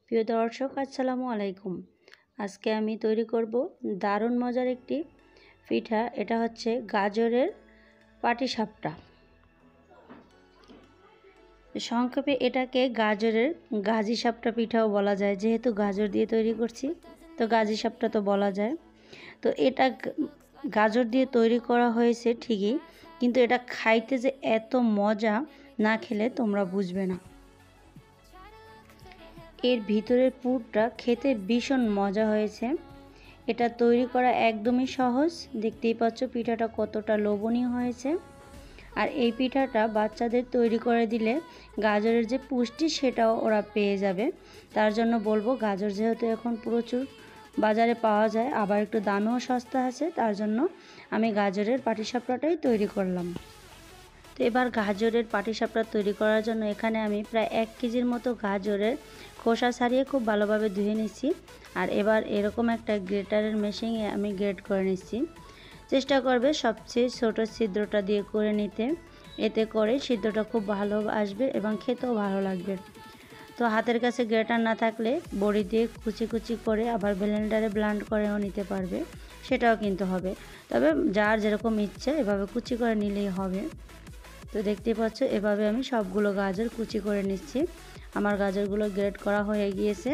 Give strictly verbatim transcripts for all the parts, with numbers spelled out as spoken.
প্রিয় দর্শক, আসসালামু আলাইকুম। আজকে আমি তৈরি করব দারুণ মজার একটি পিঠা। এটা হচ্ছে গাজরের পাটিসাপটা। সংক্ষেপে এটাকে গাজরের গাজি সাপটা পিঠাও বলা যায়, যেহেতু গাজর দিয়ে তৈরি করছি তো গাজি সাপটা তো বলা যায়। তো এটা গাজর দিয়ে তৈরি করা হয়েছে ঠিকই, কিন্তু এটা খাইতে যে এত মজা, না খেলে তোমরা বুঝবে না। এর ভিতরের পুরটা খেতে ভীষণ মজা হয়েছে। এটা তৈরি করা একদমই সহজ। দেখতেই পাচ্ছ পিঠাটা কতটা লোভনীয় হয়েছে। আর এই পিঠাটা বাচ্চাদের তৈরি করে দিলে গাজরের যে পুষ্টি সেটাও ওরা পেয়ে যাবে। তার জন্য বলবো, গাজর যেহেতু এখন প্রচুর বাজারে পাওয়া যায়, আবার একটু দামেও সস্তা আছে, তার জন্য আমি গাজরের পাটিসাপটাটাই তৈরি করলাম। তো এবার গাজরের পাটিসাপটা তৈরি করার জন্য এখানে আমি প্রায় এক কেজির মতো গাজরের খোসা ছাড়িয়ে খুব ভালোভাবে ধুয়ে নিচ্ছি। আর এবার এরকম একটা গ্রেটারের মেশিনে আমি গ্রেট করে নিচ্ছি। চেষ্টা করবে সবচেয়ে ছোট ছিদ্রটা দিয়ে করে নিতে, এতে করে সিদ্ধটা খুব ভালো আসবে এবং খেতেও ভালো লাগবে। তো হাতের কাছে গ্রেটার না থাকলে বড়ি দিয়ে কুচি কুচি করে আবার ব্লেন্ডারে ব্লেন্ড করেও নিতে পারবে, সেটাও কিন্তু হবে। তবে যার যেরকম ইচ্ছে এভাবে কুচি করে নিলেই হবে। তো দেখতে পাচ্ছ এভাবে আমি সবগুলো গাজর কুচি করে নিচ্ছি। আমার গাজরগুলো গ্রেট করা হয়ে গিয়েছে।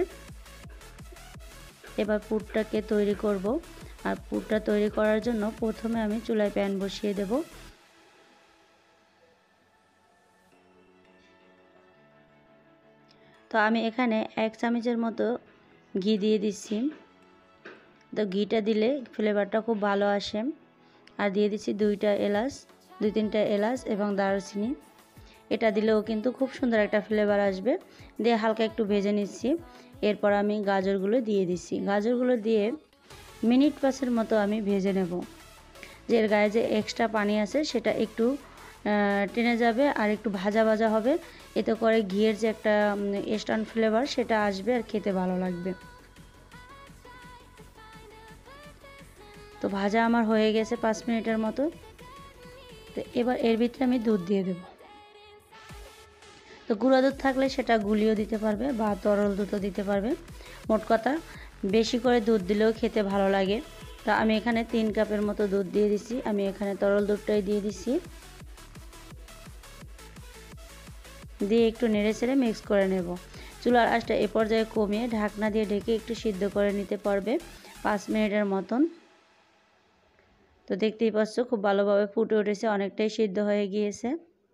এবার পুরটাকে তৈরি করব। আর পুরটা তৈরি করার জন্য প্রথমে আমি চুলায় প্যান বসিয়ে দেব। তো আমি এখানে এক চামচের মতো ঘি দিয়ে দিচ্ছি। তো ঘিটা দিলে ফ্লেভারটা খুব ভালো আসে। আর দিয়ে দিচ্ছি দুইটা এলাচ, দুই তিনটা এলাচ এবং দারুচিনি। এটা দিলেও কিন্তু খুব সুন্দর একটা ফ্লেভার আসবে। দিয়ে হালকা একটু ভেজে নিচ্ছি। এরপর আমি গাজরগুলো দিয়ে দিচ্ছি। গাজরগুলো দিয়ে মিনিট পাঁচের মতো আমি ভেজে নেব। যে এর গায়ে যে এক্সট্রা পানি আছে সেটা একটু টেনে যাবে আর একটু ভাজা ভাজা হবে। এতে করে ঘিয়ের যে একটা ইনস্ট্যান্ট ফ্লেভার সেটা আসবে আর খেতে ভালো লাগবে। তো ভাজা আমার হয়ে গেছে পাঁচ মিনিটের মতো। তো এবার এর ভিতরে আমি দুধ দিয়ে দেব। তো গুঁড়া দুধ থাকলে সেটা গুলিও দিতে পারবে বা তরল দুধও দিতে পারবে। মোট কথা বেশি করে দুধ দিলেও খেতে ভালো লাগে। তা আমি এখানে তিন কাপের মতো দুধ দিয়ে দিচ্ছি। আমি এখানে তরল দুধটাই দিয়ে দিচ্ছি। দিয়ে একটু নেড়ে চেড়ে মিক্স করে নেব। চুলার আঁচটা এ পর্যায়ে কমিয়ে ঢাকনা দিয়ে ঢেকে একটু সিদ্ধ করে নিতে পারবে পাঁচ মিনিটের মতন। তো দেখতেই পাচ্ছ খুব ভালোভাবে ফুটে উঠেছে, অনেকটাই সিদ্ধ হয়ে গিয়েছে।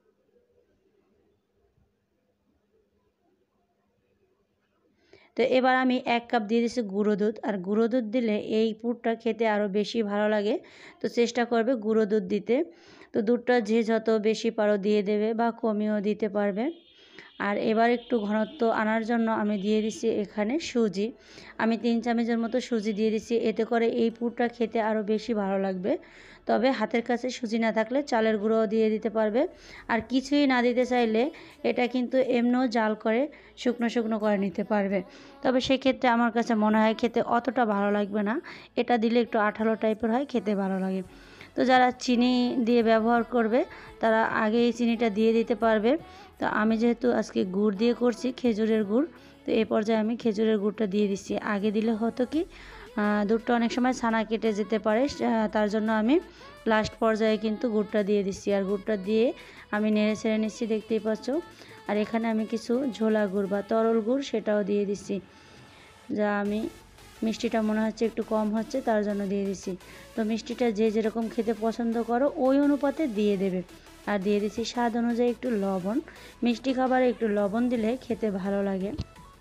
তো এবার আমি এক কাপ দিয়ে দিচ্ছি গুঁড়ো দুধ। আর গুঁড়ো দুধ দিলে এই পুরটা খেতে আরও বেশি ভালো লাগে। তো চেষ্টা করবে গুঁড়ো দুধ দিতে। তো দুধটা যে যত বেশি পারো দিয়ে দেবে বা কমিয়েও দিতে পারবে। আর এবার একটু ঘনত্ব আনার জন্য আমি দিয়ে দিচ্ছি এখানে সুজি। আমি তিন চামচের মতো সুজি দিয়ে দিচ্ছি। এতে করে এই পুরটা খেতে আরও বেশি ভালো লাগবে। তবে হাতের কাছে সুজি না থাকলে চালের গুঁড়োও দিয়ে দিতে পারবে। আর কিছুই না দিতে চাইলে এটা কিন্তু এমনিও জাল করে শুকনো শুকনো করে নিতে পারবে। তবে সেক্ষেত্রে আমার কাছে মনে হয় খেতে অতটা ভালো লাগবে না। এটা দিলে একটু আঠালো টাইপের হয়, খেতে ভালো লাগে। তো যারা চিনি দিয়ে ব্যবহার করবে তারা আগেই চিনিটা দিয়ে দিতে পারবে। তো আমি যেহেতু আজকে গুড় দিয়ে করছি, খেজুরের গুড়, তো এই পর্যায়ে আমি খেজুরের গুড়টা দিয়ে দিচ্ছি। আগে দিলে হতো কি দুধটা অনেক সময় ছানা কেটে যেতে পারে, তার জন্য আমি লাস্ট পর্যায়ে কিন্তু গুড়টা দিয়ে দিচ্ছি। আর গুড়টা দিয়ে আমি নেড়ে ছেড়ে নিচ্ছি, দেখতেই পাচ্ছ। আর এখানে আমি কিছু ঝোলা গুড় বা তরল গুড় সেটাও দিয়ে দিচ্ছি। যা আমি মিষ্টিটা মনে হচ্ছে একটু কম হচ্ছে, তার জন্য দিয়ে দিচ্ছি। তো মিষ্টিটা যে যেরকম খেতে পছন্দ করো ওই অনুপাতে দিয়ে দেবে। আর দিয়ে দিচ্ছি স্বাদ অনুযায়ী একটু লবণ। মিষ্টি খাবারে একটু লবণ দিলে খেতে ভালো লাগে।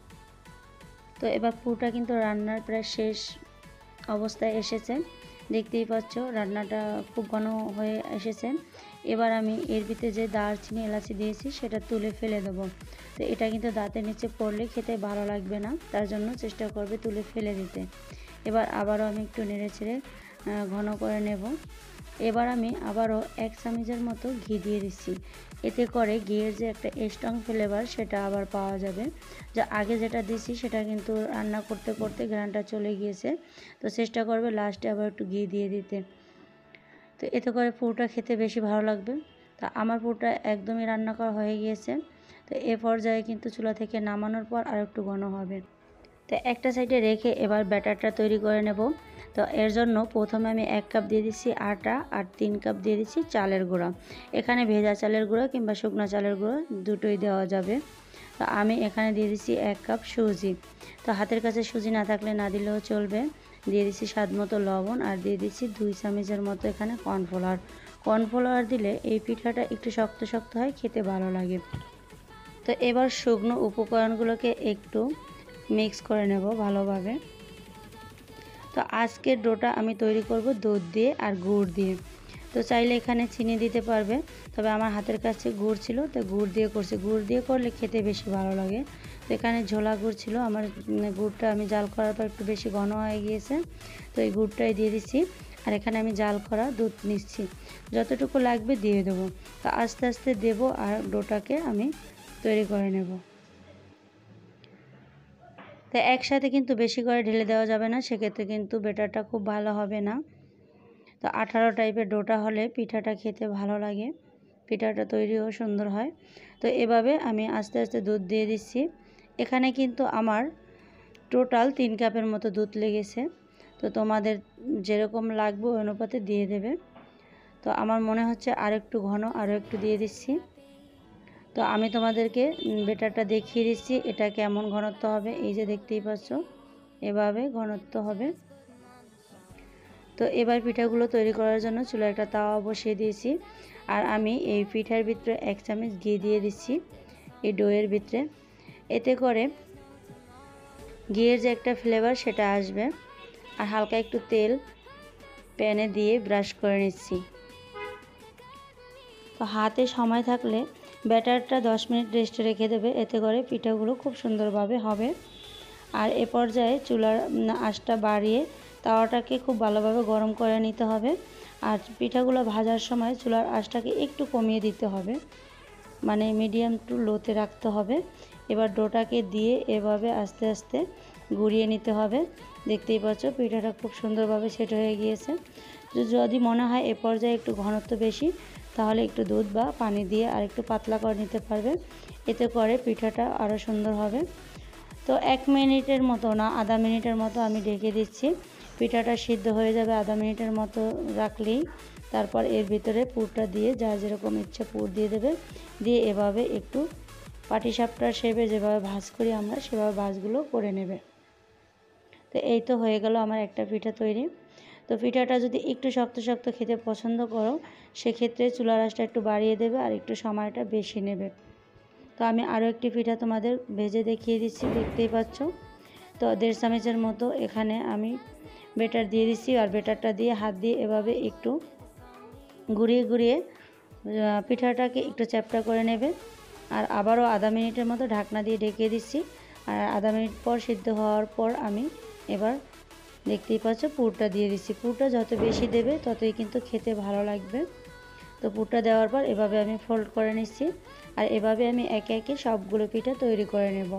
তো এবার পুরটা কিন্তু রান্নার প্রায় শেষ অবস্থায় এসেছে। দেখতেই পাচ্ছ রান্নাটা খুব ঘন হয়ে এসেছে। এবার আমি এর ভিতরে যে দারচিনি এলাচি দিয়েছি সেটা তুলে ফেলে দেবো। তো এটা কিন্তু দাঁতের নিচে পড়লে খেতে ভালো লাগবে না, তার জন্য চেষ্টা করবে তুলে ফেলে দিতে। এবার আবারও আমি একটু নেড়ে চেড়ে ঘন করে নেব। এবার আমি আবারও এক চামচের মতো ঘি দিয়ে দিচ্ছি। এতে করে ঘিয়ের যে একটা স্ট্রং ফ্লেভার সেটা আবার পাওয়া যাবে। যা আগে যেটা দিয়েছি সেটা কিন্তু রান্না করতে করতে ঘ্রাণটা চলে গিয়েছে। তো চেষ্টা করবে লাস্টে আবার একটু ঘি দিয়ে দিতে। তো এতে করে পুরটা খেতে বেশি ভালো লাগবে। তা আমার পুরটা একদমই রান্না করা হয়ে গিয়েছে। তো এ পর্যায়ে কিন্তু চুলা থেকে নামানোর পর আর একটু ঘন হবে। তো একটা সাইডে রেখে এবার ব্যাটারটা তৈরি করে নেব। তো এর জন্য প্রথমে আমি এক কাপ দিয়ে দিচ্ছি আটা আর তিন কাপ দিয়ে দিচ্ছি চালের গুঁড়া। এখানে ভেজা চালের গুঁড়া কিংবা শুকনো চালের গুঁড়া দুটোই দেওয়া যাবে। তো আমি এখানে দিয়ে দিচ্ছি এক কাপ সুজি। তো হাতের কাছে সুজি না থাকলে না দিলেও চলবে। দিয়ে দিচ্ছি স্বাদ মতো লবণ আর দিয়ে দিচ্ছি দুই চামচের মতো এখানে কর্নফ্লাওয়ার। কর্নফ্লাওয়ার দিলে এই পিঠাটা একটু শক্ত শক্ত হয়, খেতে ভালো লাগে। তো এবার শুকনো উপকরণগুলোকে একটু মিক্স করে নেব ভালোভাবে। তো আজকের ডোটা আমি তৈরি করব দুধ দিয়ে আর গুড় দিয়ে। তো চাইলে এখানে চিনি দিতে পারবে, তবে আমার হাতের কাছে গুড় ছিল তো গুড় দিয়ে করছি। গুড় দিয়ে করলে খেতে বেশি ভালো লাগে। তো এখানে ঝোলা গুড় ছিল, আমার গুড়টা আমি জাল করার পর একটু বেশি ঘন হয়ে গিয়েছে, তো এই গুড়টাই দিয়ে দিচ্ছি। আর এখানে আমি জাল করা দুধ নিচ্ছি, যতটুকু লাগবে দিয়ে দেবো। তো আস্তে আস্তে দেবো আর ডোটাকে আমি তৈরি করে নেব। তো একসাথে কিন্তু বেশি করে ঢেলে দেওয়া যাবে না, সেক্ষেত্রে কিন্তু ব্যাটারটা খুব ভালো হবে না। তো আঠালো টাইপের ডোটা হলে পিঠাটা খেতে ভালো লাগে, পিঠাটা তৈরিও সুন্দর হয়। তো এভাবে আমি আস্তে আস্তে দুধ দিয়ে দিচ্ছি। এখানে কিন্তু আমার টোটাল তিন কাপের মতো দুধ লেগেছে। তো তোমাদের যেরকম লাগবে ওই অনুপাতে দিয়ে দেবে। তো আমার মনে হচ্ছে আর একটু ঘন, আরও একটু দিয়ে দিচ্ছি। তো আমি তোমাদেরকে ব্যাটারটা দেখিয়ে দিচ্ছি এটা কেমন ঘনত্ব হবে। এই যে দেখতেই পাচ্ছ, এভাবে ঘনত্ব হবে। তো এবার পিঠাগুলো তৈরি করার জন্য চুলায় একটা তাওয়া বসিয়ে দিয়েছি। আর আমি এই পিঠার ভিতরে এক চামচ ঘি দিয়ে দিচ্ছি এই ডোয়ের ভিতরে। এতে করে ঘিয়ের যে একটা ফ্লেভার সেটা আসবে। আর হালকা একটু তেল প্যানে দিয়ে ব্রাশ করে নিচ্ছি। তো হাতে সময় থাকলে ব্যাটারটা দশ মিনিট রেস্টে রেখে দেবে, এতে করে পিঠাগুলো খুব সুন্দরভাবে হবে। আর এ পর্যায়ে চুলার আঁচটা বাড়িয়ে তাওয়াটাকে খুব ভালোভাবে গরম করে নিতে হবে। আর পিঠাগুলো ভাজার সময় চুলার আঁচটাকে একটু কমিয়ে দিতে হবে, মানে মিডিয়াম টু লোতে রাখতে হবে। এবার ডোটাকে দিয়ে এভাবে আস্তে আস্তে গুঁড়িয়ে নিতে হবে। দেখতেই পাচ্ছ পিঠাটা খুব সুন্দরভাবে সেট হয়ে গিয়েছে। যদি মনে হয় এ পর্যায়ে একটু ঘনত্ব বেশি, তাহলে একটু দুধ বা পানি দিয়ে আর একটু পাতলা করে নিতে পারবে, এতে করে পিঠাটা আরও সুন্দর হবে। তো এক মিনিটের মতো না আধা মিনিটের মতো আমি ঢেকে দিচ্ছি। পিঠাটা সিদ্ধ হয়ে যাবে আধা মিনিটের মতো রাখলেই। তারপর এর ভিতরে পুরটা দিয়ে যা যেরকম ইচ্ছে পুর দিয়ে দেবে, দিয়ে এভাবে একটু পাটিসাপটার শেপে যেভাবে ভাঁজ করি আমরা সেভাবে ভাঁজগুলো করে নেবে। তো এই তো হয়ে গেল আমার একটা পিঠা তৈরি। তো পিঠাটা যদি একটু শক্ত শক্ত খেতে পছন্দ করো, সেক্ষেত্রে চুলার আঁচটা একটু বাড়িয়ে দেবে আর একটু সময়টা বেশি নেবে। তো আমি আরও একটি পিঠা তোমাদের ভেজে দেখিয়ে দিচ্ছি, দেখতেই পাচ্ছ। তো দেড় চামচের মতো এখানে আমি ব্যাটার দিয়ে দিচ্ছি। আর ব্যাটারটা দিয়ে হাত দিয়ে এভাবে একটু ঘুরিয়ে ঘুরিয়ে পিঠাটাকে একটু চ্যাপটা করে নেবে। আর আবারও আধা মিনিটের মতো ঢাকনা দিয়ে ঢেকে দিচ্ছি। আর আধা মিনিট পর সিদ্ধ হওয়ার পর আমি এবার দেখতেই পাচ্ছ পুরটা দিয়ে দিচ্ছি। পুরটা যত বেশি দেবে ততই কিন্তু খেতে ভালো লাগবে। তো পুরটা দেওয়ার পর এভাবে আমি ফোল্ড করে নিচ্ছি। আর এভাবে আমি একে একে সবগুলো পিঠা তৈরি করে নেব।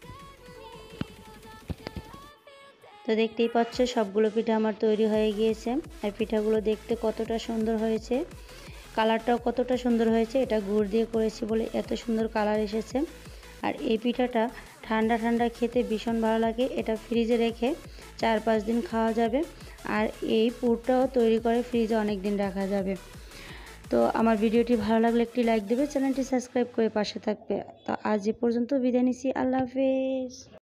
তো দেখতেই পাচ্ছ সবগুলো পিঠা আমার তৈরি হয়ে গিয়েছে। আর পিঠাগুলো দেখতে কতটা সুন্দর হয়েছে, কালারটাও কতটা সুন্দর হয়েছে। এটা গুড় দিয়ে করেছি বলে এত সুন্দর কালার এসেছে। আর এই পিঠাটা ঠান্ডা ঠান্ডা খেতে ভীষণ ভালো লাগে। এটা ফ্রিজে রেখে চার পাঁচ দিন খাওয়া যাবে। আর এই পুরটাও তৈরি করে ফ্রিজে অনেক দিন রাখা যাবে। তো আমার ভিডিওটি ভালো লাগলে একটি লাইক দেবে, চ্যানেলটি সাবস্ক্রাইব করে পাশে থাকবে। তো আজ এ পর্যন্ত বিদায় নিচ্ছি, আল্লাহ হাফেজ।